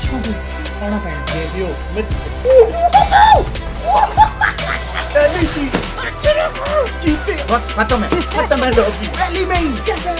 चश्मा दे आना पैना दे दियो मैं जीते बस खत्म है लॉबी पहली में ही कैसे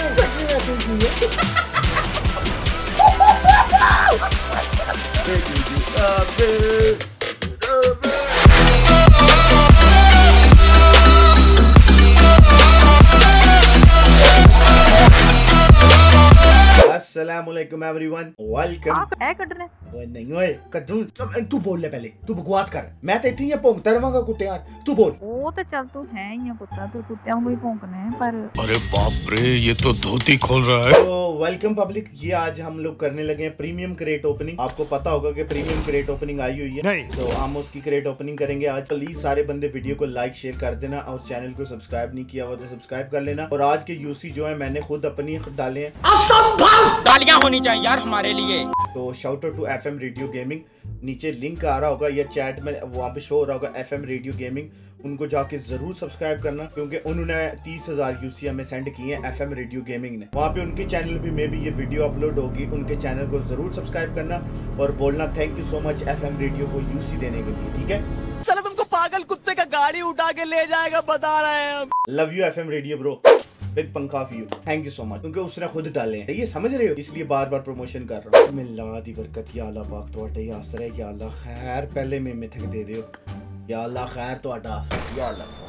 अस्सलामुअलैकुम एवरीवन वेलकम। आप है कटने ओए नहीं ओए कद्दू तू बोल ले पहले तू बकवास कर मैं तो इतनी ही भौंकता रहांगा कुत्ते यार तू बोल। वो तो चल तू है ही कुत्ता तो कुत्ते वांगू ही भौंकने हैं पर अरे बाप रे ये तो धोती खोल रहा है। तो वेलकम पब्लिक, ये आज हम लोग करने लगे हैं प्रीमियम क्रेट ओपनिंग। आपको पता होगा कि प्रीमियम क्रेट ओपनिंग आई हुई है नहीं। तो हम उसकी क्रेट ओपनिंग करेंगे आज। प्लीज सारे बंदे वीडियो को लाइक शेयर कर देना और चैनल को सब्सक्राइब नहीं किया हुआ तो सब्सक्राइब कर लेना। और आज के यूसी जो है मैंने खुद अपनी डाले हैं, गालियां होनी चाहिए यार हमारे लिए। तो shout out to FM radio gaming. नीचे लिंक आ रहा होगा या चैट में वहाँ पे शो हो रहा होगा एफएम रेडियो गेमिंग, उनको जाके जरूर सब्सक्राइब करना क्योंकि उन्होंने 30,000 यूसी हमें सेंड किए हैं एफएम रेडियो गेमिंग ने। वहाँ पे उनके चैनल पे में भी ये वीडियो अपलोड होगी, उनके चैनल को जरूर सब्सक्राइब करना और बोलना thank you so much FM radio को यूसी देने के लिए, ठीक है। चलो तुमको पागल कुत्ते का गाड़ी उठा के ले जाएगा बता रहे हैं हम। Love you FM radio bro, big पंखा of you, thank you so much क्योंकि उसने खुद डाले हैं, ये समझ रहे हो, इसलिए बार बार प्रमोशन कर रहा हूं। बिस्मिल्लाह दी बरकत या अल्लाह पाक तोड़े आसरा है या अल्लाह खैर पहले में मिथक दे दियो या अल्लाह खैर तो आसरा या अल्लाह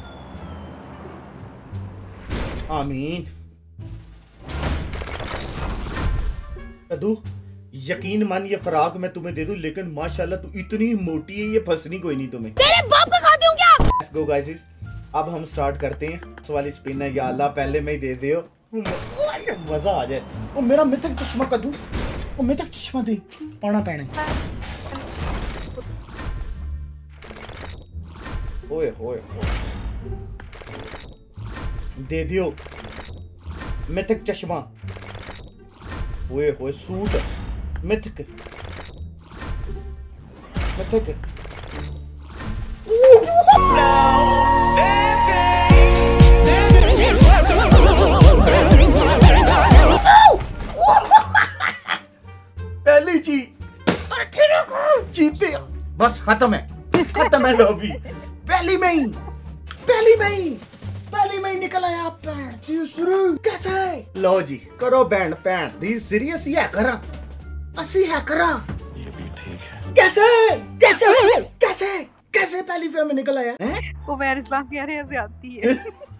आमीन। कद्दू यकीन मान ये फराक मैं तुम्हें दे दूं लेकिन माशाल्लाह तू इतनी मोटी है ये फंसनी कोई नहीं तुम्हें। तेरे बाप का खा दूं क्या? लेट्स गो गाइस, अब हम स्टार्ट करते हैं। इस वाली स्पिन है या अल्लाह पहले में ही दे दियो, मजा आ जाए। ओ मेरा मिथक चश्मा कद्दू, ओ मिथक चश्मा दे पाना पैना। ओए होए दे दियो मिथक चश्मा, ओए होए सूट मिथक मिथक पहली चीज जीते बस खत्म है लॉबी पहली में ही निकल आया। कैसे लो जी करो बैंड पैंट दी सीरियस ही है करा असि है करा ये भी ठीक है। कैसे पहली फिल्म में निकल आया है? वो मेरे इस्लाम कह रहे हैं ज्यादती है।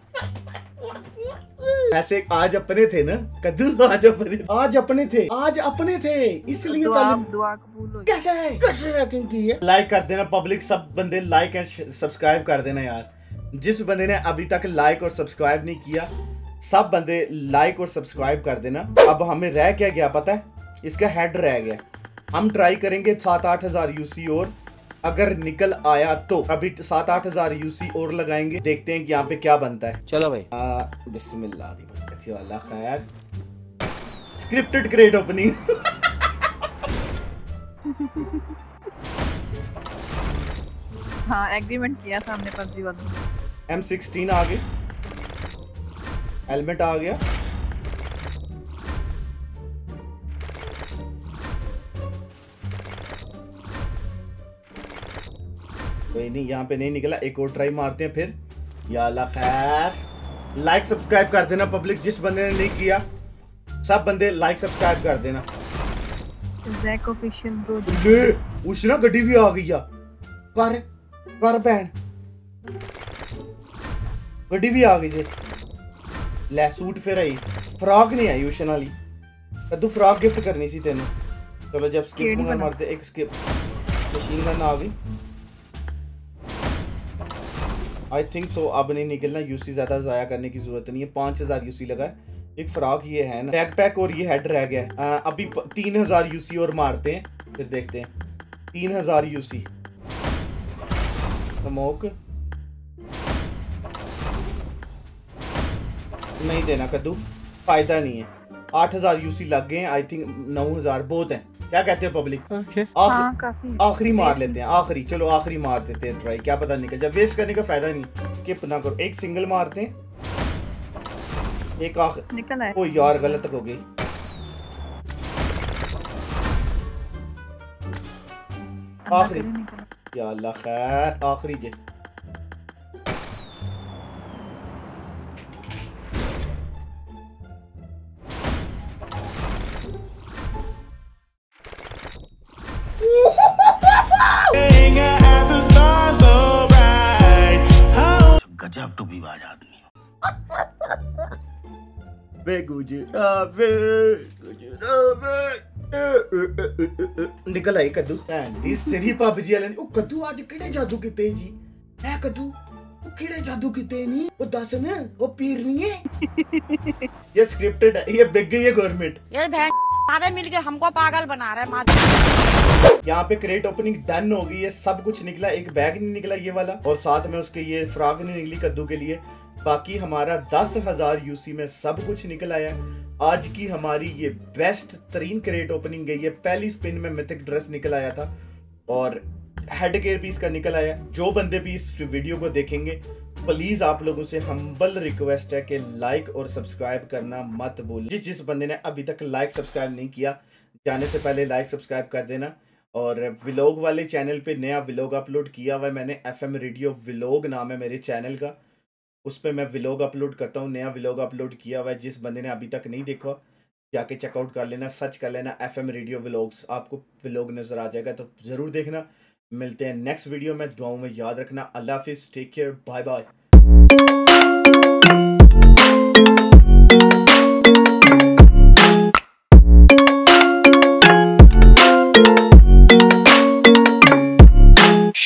ऐसे आज अपने थे ना कद्दू, आज अपने थे इसलिए दुआ कबूल हो। कैसे यकीन की है। लाइक कर देना पब्लिक, सब बंदे लाइक एंड सब्सक्राइब कर देना यार। जिस बंदे ने अभी तक लाइक और सब्सक्राइब नहीं किया सब बंदे लाइक और सब्सक्राइब कर देना। अब हमें रह क्या गया पता है, इसका हेड रह गया। हम ट्राई करेंगे 7-8 हजार यूसी और अगर निकल आया तो अभी 7-8 हजार यूसी और लगाएंगे, देखते हैं कि यहाँ पे क्या बनता है। चलो भाई बिस्मिल्लाह खैर स्क्रिप्टेड क्रेट ओपनिंग। हाँ एग्रीमेंट किया था हमने पबजी वालों से। M16 आ गए, हेलमेट आ गया, कोई नहीं यहाँ पे नहीं निकला, एक और ट्राई मारते हैं फिर। या अल्लाह खैर लाइक सब्सक्राइब कर देना पब्लिक, जिस बंदे ने नहीं किया सब बंदे लाइक सब्सक्राइब कर देना। जैक ऑफिशियल ब्रो ले उस ना गड्डी भी आ गई या कर बहन गड्डी भी आ गई जे ले सूट फिर आई, फ्रॉक नहीं आई उशन वाली कद्दू, फ्रॉक गिफ्ट करनी सी तेन। चलो जब स्किप मारते एक स्किप मशीन गन आ गई आई थिंक सो। अब नहीं निकलना, यूसी ज्यादा जाया करने की जरूरत नहीं है। 5000 यूसी लगा है, एक फ्रॉक ये है ना, बैकपैक और ये हेड रह गया है। अभी 3000 यूसी और मारते हैं फिर देखते हैं। 3000 यूसी स्मोक नहीं देना कद्दू, फायदा नहीं है। 8000 यूसी लग गए हैं, आई थिंक 9000 बहुत हैं। क्या कहते हो पब्लिक? आखिरी मार लेते हैं, आखिरी चलो आखिरी मार देते हैं ट्राई, क्या पता निकल जाए। वेस्ट करने का फायदा नहीं, स्किप ना करो। एक सिंगल मारते हैं, एक आखिर निकल आया। ओ यार गलत हो गई। आखिरी या अल्लाह खैर आखिरी जे गजब टू भी बाज आदमी निकल आई कद्दू दी सिरी पबजी वाले ओ कद्दू आज केड़े जादू कीते जी है कद्दू ओ केड़े जादू कीते नी ओ दस न ओ पीर नहीं है ये स्क्रिप्टेड है ये बिक गई है गवर्नमेंट ये बहन सारे मिलके हमको पागल बना रहे हैं। यहाँ पे क्रेट ओपनिंग डन हो गई है सब कुछ निकला एक बैग नहीं निकला ये वाला और साथ में उसके ये फ्रॉक नहीं निकली कद्दू के लिए बाकी हमारा 10,000 यूसी में सब कुछ निकल आया आज की हमारी ये बेस्ट तरीन क्रेट ओपनिंग गई है पहली स्पिन में मिथिक ड्रेस निकल आया था और हेड गेयर पीस का निकल आया जो बंदे भी इस वीडियो को देखेंगे प्लीज आप लोगों से हम्बल रिक्वेस्ट है कि लाइक और सब्सक्राइब करना मत भूलिए जिस बंदे ने अभी तक लाइक सब्सक्राइब नहीं किया जाने से पहले लाइक सब्सक्राइब कर देना और व्लॉग वाले चैनल पे नया व्लॉग अपलोड किया हुआ है मैंने FM रेडियो व्लॉग नाम है मेरे चैनल का उस पर मैं व्लॉग अपलोड करता हूँ नया व्लॉग अपलोड किया हुआ है जिस बंदे ने अभी तक नहीं देखा जाके चेकआउट कर लेना सर्च कर लेना FM रेडियो व्लॉग्स आपको व्लॉग नज़र आ जाएगा तो ज़रूर देखना मिलते हैं नेक्स्ट वीडियो में दुआओं में याद रखना अल्लाह हाफिज़ टेक केयर बाय बाय